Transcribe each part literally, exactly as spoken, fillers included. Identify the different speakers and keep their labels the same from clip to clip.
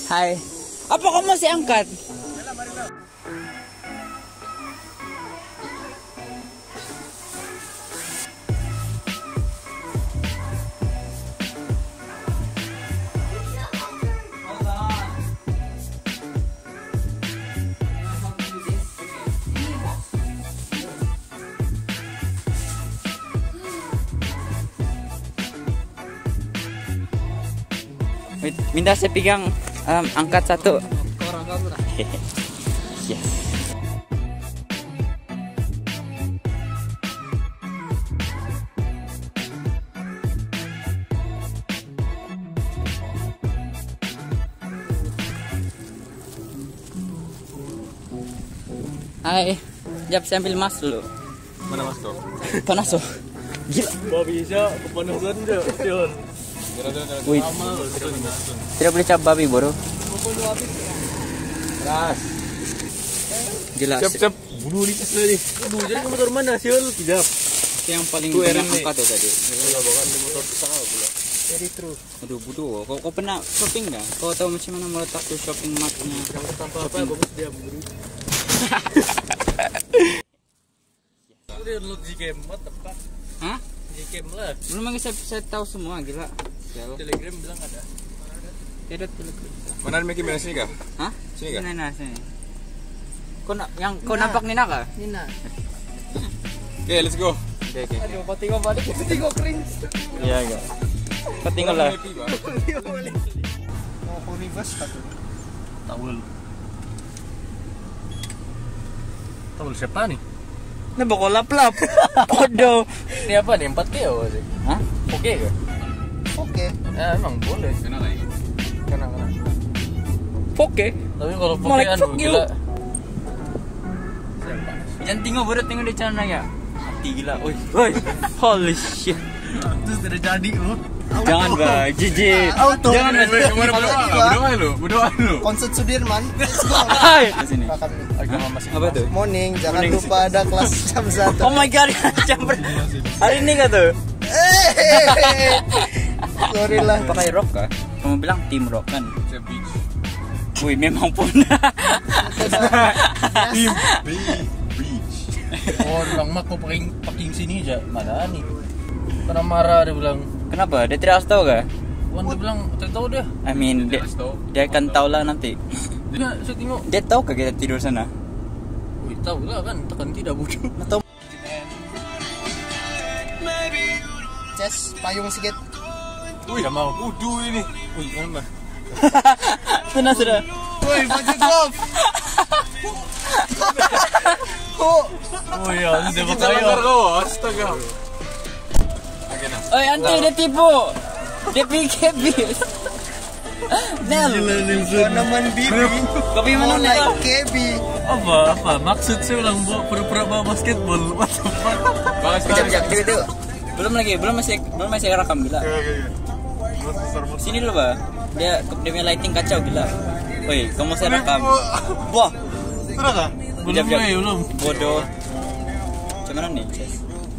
Speaker 1: Hai. Apa kamu masih angkat? Minta saya pegang um, angkat satu. Yes. Hai, jap saya ambil mas dulu.
Speaker 2: Mana mas tuh?
Speaker 1: Panas tuh. Gila.
Speaker 2: Gak bisa, kepanasan deh.
Speaker 1: Wih, tidak boleh cap babi bro.
Speaker 2: Keras.
Speaker 1: Jelas.
Speaker 2: Cap cap. Bunuh nih pas tadi. Aduh, jadi ke motor mana sih? Kejap.
Speaker 1: Yang paling banyak angkat tuh tadi.
Speaker 2: Enggak bahkan di motor pesawat pula. Jadi true.
Speaker 1: Aduh bodoh. Kau, kau pernah shopping nggak? Kau tahu macam mana meletak tuh shopping marknya?
Speaker 2: Yang tanpa apa bagus dia buru. Udah download Gcam tepat.
Speaker 1: Hah?
Speaker 2: Gcam lah.
Speaker 1: Belum lagi saya, saya tahu semua gila.
Speaker 2: Telegram bilang ada.
Speaker 1: Tidak telegram.
Speaker 2: Mana Meki bilang sini kah?
Speaker 1: Hah?
Speaker 2: Sini kah?
Speaker 1: Sini nah sini. Kau na yang kau nampak Nina kah?
Speaker 3: Nina.
Speaker 2: Oke, let's go.
Speaker 1: Oke oke.
Speaker 3: Aduh, kau tengok balik, kau tengok cringe.
Speaker 1: Iya enggak. Kau tinggal lah.
Speaker 3: Mau Univers satu.
Speaker 2: Tawul. Tawul siapa nih?
Speaker 1: Nah bakal lap-lap. Bodoh.
Speaker 2: Ini apa nih? empat K oh sih?
Speaker 1: Hah?
Speaker 2: Oke ke?
Speaker 3: Oke.
Speaker 2: Ya emang boleh. Kena lagi. Kena kena.
Speaker 1: Oke.
Speaker 2: Tapi kalau
Speaker 1: Malek,
Speaker 2: pakai anu
Speaker 1: fuck you.
Speaker 2: gila.
Speaker 1: Jangan tengok baru tengok di channel ya. Mati gila. Oi. Oi. Holy shit.
Speaker 2: Terus sudah jadi lu.
Speaker 1: Jangan bah, jijik.
Speaker 3: Auto.
Speaker 1: Jangan bah.
Speaker 2: Kemarin berdoa, berdoa lu, berdoa lu.
Speaker 3: Konsert Sudirman. Let's go.
Speaker 1: Hai. Sini.
Speaker 3: Makan nih.
Speaker 2: Agama masih.
Speaker 1: Apa tuh?
Speaker 3: Morning, jangan
Speaker 1: Morning.
Speaker 3: lupa ada kelas jam satu.
Speaker 1: Oh my god. Jam ber- Hari ini kah tuh?
Speaker 3: Sorry lah.
Speaker 1: Pakai rock kah? Kamu bilang tim rock kan?
Speaker 2: The beach.
Speaker 1: Wih, memang pun.
Speaker 2: Tim beach. Oh, bilang mak kau pakai pakai sini aja. Mana nih? Karena marah dia bilang.
Speaker 1: Kenapa? Dia tidak tahu kah?
Speaker 2: Wan dia bilang, tak tahu dia.
Speaker 1: I mean, dia, dia akan tahu lah nanti.
Speaker 2: Dia saya tengok.
Speaker 1: Dia tahu kah kita tidur sana?
Speaker 2: Wih, tahu lah kan, tekan tidak bodoh.
Speaker 1: Atau
Speaker 3: Ces, payung sikit.
Speaker 2: Wih, enggak mau. Wudu ini. Wih, mana?
Speaker 1: sudah sudah.
Speaker 3: Woi, baju golf. Oh,
Speaker 2: Oh iya, dia pakai. Astaga.
Speaker 1: Oi, anti dia tipu. Dia pikir bis. Nel.
Speaker 3: tanaman bibi.
Speaker 1: Kopi mana
Speaker 3: More
Speaker 1: Nel?
Speaker 3: like Kebi.
Speaker 2: Apa? Apa? Maksud saya bilang bawa pura-pura bawa basketball. What the fuck?
Speaker 1: Kejap kejap tunggu dulu. Belum lagi, belum masih belum masih rekam gila. Sini dulu, Bah. Dia dia punya lighting kacau gila. Woi, kamu saya rekam. Wah,
Speaker 2: Sudah kah? Belum,
Speaker 1: Jap, jap.
Speaker 2: eh, belum.
Speaker 1: bodoh. Macam mana nih, Ces?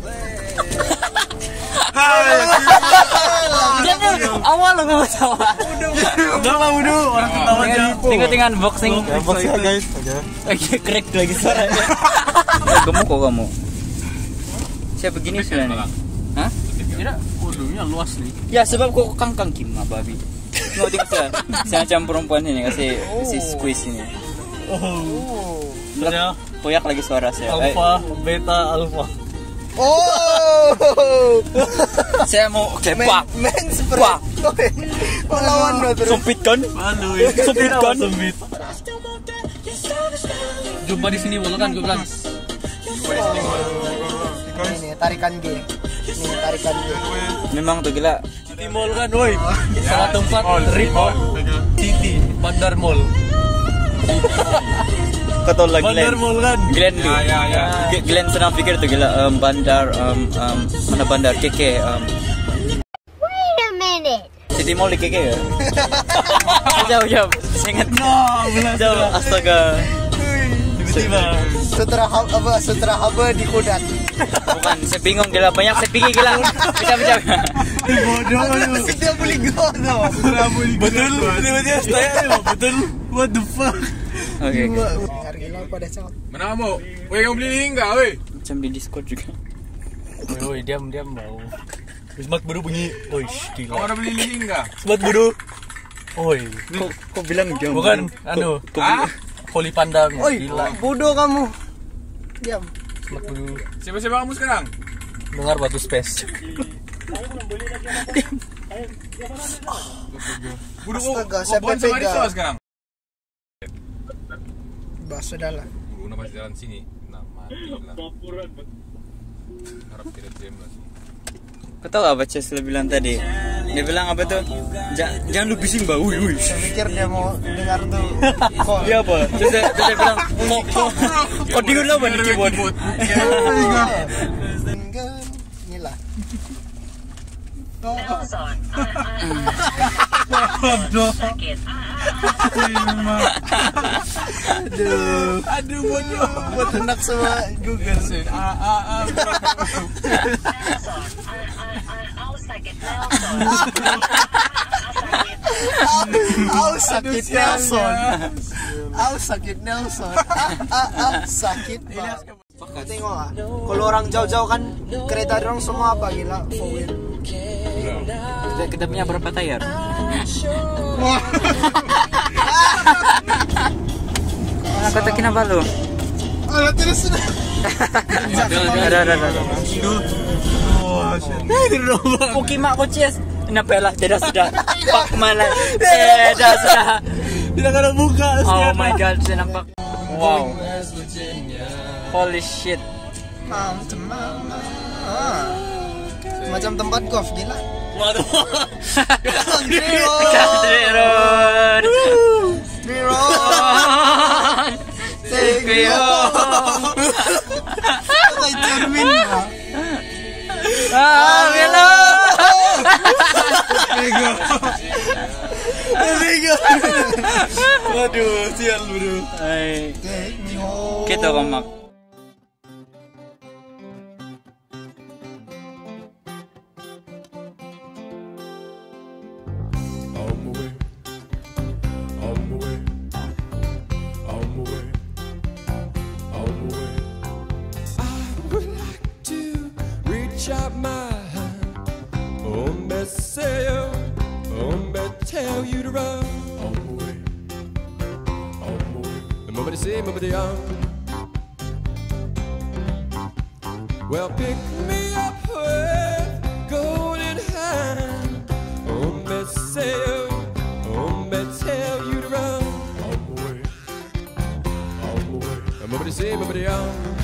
Speaker 1: Jangan awal lo nggak tawa.
Speaker 2: Udah lah, udah. Orang ketawa aja.
Speaker 1: Tinggal tinggal unboxing.
Speaker 2: Unboxing ya, guys.
Speaker 1: Oke, crack lagi suaranya. Kamu kok kamu? Saya begini sebenarnya. Hah?
Speaker 2: Tidak, volume-nya luas nih.
Speaker 1: Ya sebab kok kangkang Kim babi. Mau tinggal saya. Saya macam perempuan ini kasih kasih squeeze ini.
Speaker 2: Oh.
Speaker 1: Lihat, koyak lagi suara saya.
Speaker 2: Alpha, beta, alpha.
Speaker 3: Oh.
Speaker 1: Eh, saya mau kepak.
Speaker 3: Men, men spray.
Speaker 1: Wah.
Speaker 3: Kau lawan lo terus.
Speaker 1: Sempit kan?
Speaker 2: Malu ya.
Speaker 1: Sempit kan?
Speaker 2: Sempit. Jumpa di sini boleh kan gue bilang.
Speaker 3: Ini tarikan G. Ini tarikan G.
Speaker 1: Memang tuh gila.
Speaker 2: City Mall kan, woi. Salah tempat trip City Bandar Mall.
Speaker 1: Ketol lagi
Speaker 2: Bandar
Speaker 1: Glenn.
Speaker 2: Mall kan.
Speaker 1: Glenn tuh.
Speaker 2: Ya, ya, ya.
Speaker 1: G- Glenn sedang pikir tuh gila um, bandar um, um, mana bandar K K um.
Speaker 4: Wait a minute.
Speaker 1: City Mall di K K ya? Jauh jauh. Saya ingat. Jauh. Astaga.
Speaker 2: Tiba.
Speaker 3: Sutra haba, apa? Sutra haba di Kodat.
Speaker 1: Bukan, saya bingung gila. Banyak saya pikir gila. Pecah-pecah.
Speaker 2: Bodoh lu.
Speaker 3: Tapi dia boleh go tau.
Speaker 2: Betul. Tiba-tiba saya betul. What the fuck?
Speaker 1: Oke.
Speaker 3: Harga gila pada cakap.
Speaker 5: Mana kamu? Weh, kamu beli ini enggak, weh?
Speaker 1: Macam di Discord juga.
Speaker 2: Woi, woi, diam, diam mau. Semat bodoh bunyi. Oi,
Speaker 5: Kamu
Speaker 2: gila.
Speaker 5: ada beli ini enggak?
Speaker 2: Semat bodoh. Oi,
Speaker 1: Kok, kok bilang jam?
Speaker 2: bukan anu.
Speaker 5: Ah?
Speaker 2: Holy Panda.
Speaker 3: Oi,
Speaker 2: Gila.
Speaker 3: bodoh kamu. Diam.
Speaker 2: Semat bodoh.
Speaker 5: Siapa-siapa kamu sekarang?
Speaker 2: Dengar batu space.
Speaker 5: Budu
Speaker 3: Astaga,
Speaker 5: kau
Speaker 3: saya
Speaker 5: buat sama
Speaker 3: pegang.
Speaker 5: Rizal sekarang.
Speaker 3: Bahasa dalam.
Speaker 5: Budu nama jalan sini. Nah, mati lah. Harap tidak jam lah.
Speaker 1: Kau tahu apa Cesla bilang tadi? Dia bilang apa tuh? Ja, jangan lu bising mbak, wui wui.
Speaker 3: Saya pikir dia mau dengar tuh. Kok
Speaker 1: Dia apa? Terus dia, terus dia bilang, kok kok kok dia lah di keyboard.
Speaker 3: inilah. Aduh,
Speaker 5: Aduh, bodoh.
Speaker 3: buat hendak sama Google.
Speaker 5: Ah, ah, ah.
Speaker 3: Au sakit Nelson. Au sakit Nelson. Ah, ah, sakit banget. Tengok ah, kalau orang jauh-jauh kan kereta orang semua apa gila four wheel.
Speaker 1: Kita, kita punya berapa tayar? Nah, kata kenapa lu?
Speaker 3: Oh, terus sudah.
Speaker 1: Ada ada ada. Oke mak koces. Kenapa lah? Tidak sudah. Pak mana? Tidak sudah.
Speaker 2: Tidak ada buka.
Speaker 1: Oh my god, saya nampak. Wow. Holy shit.
Speaker 3: Mountain mama. Ah. Macam tempat golf gila.
Speaker 2: Waduh.
Speaker 3: Country road.
Speaker 1: Country road.
Speaker 3: Country road. Take me home. Kayak cermin ah.
Speaker 1: Ah, Milo.
Speaker 2: Bego. Bego. Waduh, sial bro.
Speaker 1: Hai.
Speaker 3: Take me home.
Speaker 1: Kita komak.
Speaker 6: Shot my hand, oh, Messiah, oh, tell you to run. On my way, on my way. The moment they say, moment they are. Well, pick me up with golden hand, oh, Messiah, oh, tell you to run. On my way, on my way. The moment they say, moment they are.